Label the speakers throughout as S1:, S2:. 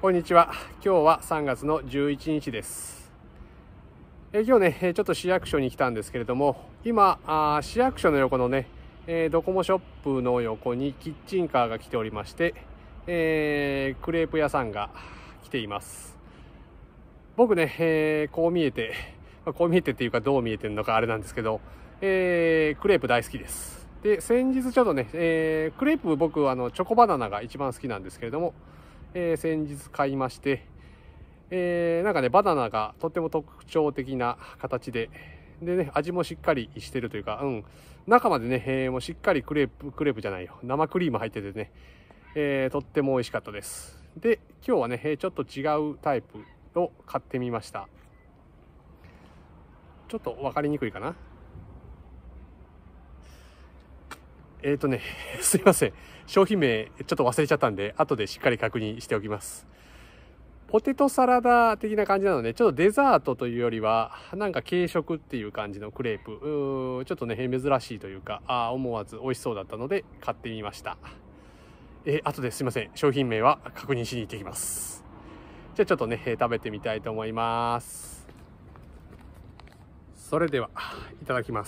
S1: こんにちは。今日は3月の11日です。今日ね、ちょっと市役所に来たんですけれども、今、市役所の横のね、ドコモショップの横にキッチンカーが来ておりまして、クレープ屋さんが来ています。僕ね、こう見えてっていうかどう見えてるのかあれなんですけど、クレープ大好きです。で、先日ちょっとね、クレープ僕チョコバナナが一番好きなんですけれども、先日買いまして、なんかね、バナナがとっても特徴的な形でね、味もしっかりしてるというか、中までね、もうしっかりクレープじゃないよ。生クリーム入っててね、とっても美味しかったです。で、今日はね、ちょっと違うタイプを買ってみました。ちょっと分かりにくいかな。すいません。商品名ちょっと忘れちゃったんで、後でしっかり確認しておきます。ポテトサラダ的な感じなので、ちょっとデザートというよりは、なんか軽食っていう感じのクレープ。ちょっとね、珍しいというか、思わず美味しそうだったので買ってみました。後ですいません。商品名は確認しに行ってきます。じゃあちょっとね、食べてみたいと思います。それでは、いただきます。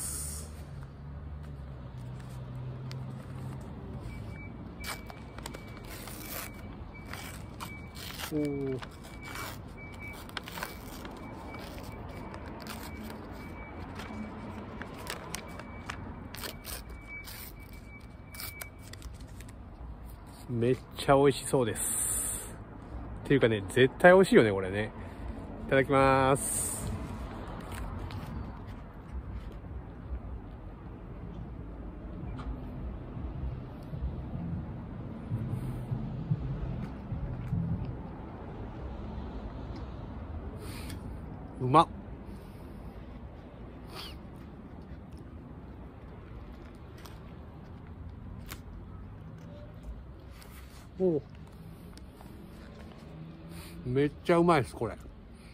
S1: めっちゃ美味しそうです。っていうかね、絶対美味しいよね、これね。いただきます。うまっ。お、めっちゃうまいです、これ。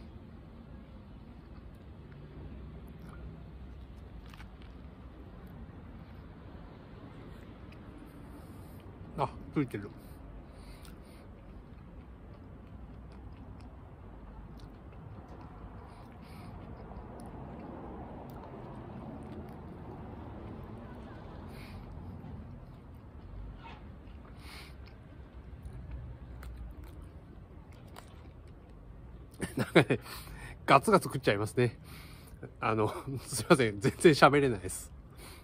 S1: ついてる。なんかね、ガツガツ食っちゃいますね。すいません。全然喋れないです。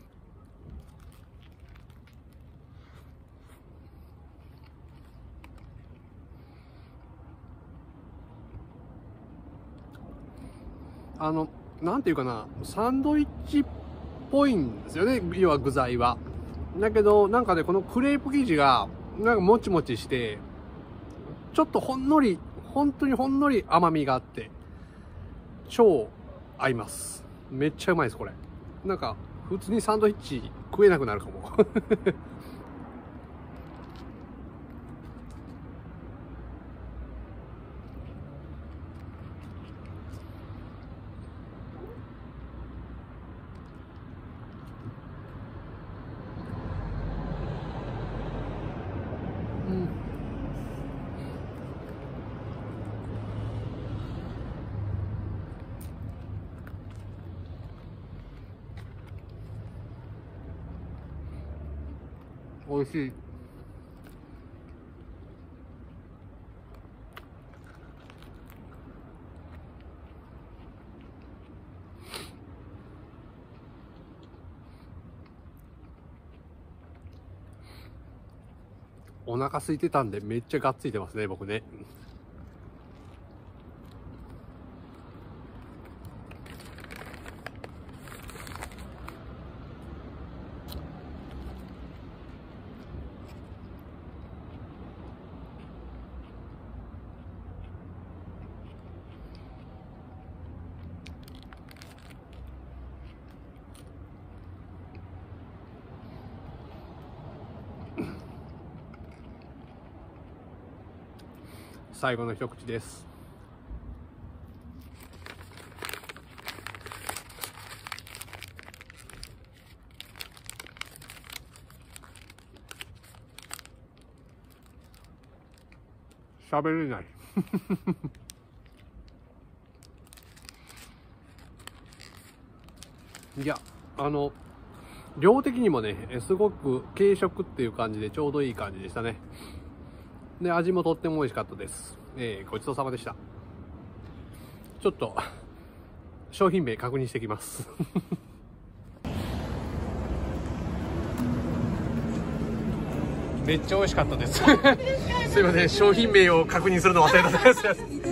S1: なんていうかな、サンドイッチっぽいんですよね。要は具材は。だけど、なんかね、このクレープ生地が、なんかもちもちして、ちょっと本当にほんのり甘みがあって、超合います。めっちゃうまいです、これ。なんか、普通にサンドイッチ食えなくなるかも。美味しい。お腹空いてたんでめっちゃがっついてますね、僕ね。最後の一口です。喋れない。 いや、量的にもね、すごく軽食っていう感じでちょうどいい感じでしたね。で、味もとっても美味しかったです。ごちそうさまでした。ちょっと、商品名確認してきます。めっちゃ美味しかったです。すいません、商品名を確認するの忘れたです。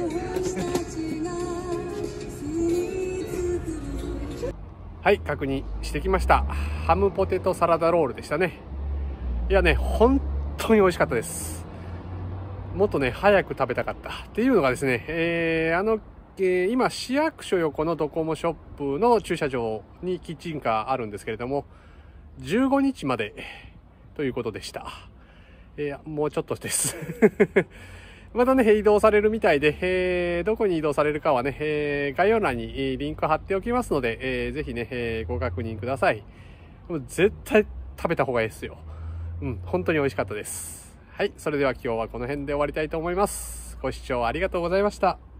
S1: はい、確認してきました。ハムポテトサラダロールでしたね。いやね、本当に美味しかったです。もっとね、早く食べたかったっていうのがですね、今、市役所横のドコモショップの駐車場にキッチンカーあるんですけれども、15日までということでした。もうちょっとです。またね、移動されるみたいで、どこに移動されるかはね、概要欄にリンク貼っておきますので、ぜひね、ご確認ください。もう絶対食べた方がいいですよ。本当に美味しかったです。はい、それでは今日はこの辺で終わりたいと思います。ご視聴ありがとうございました。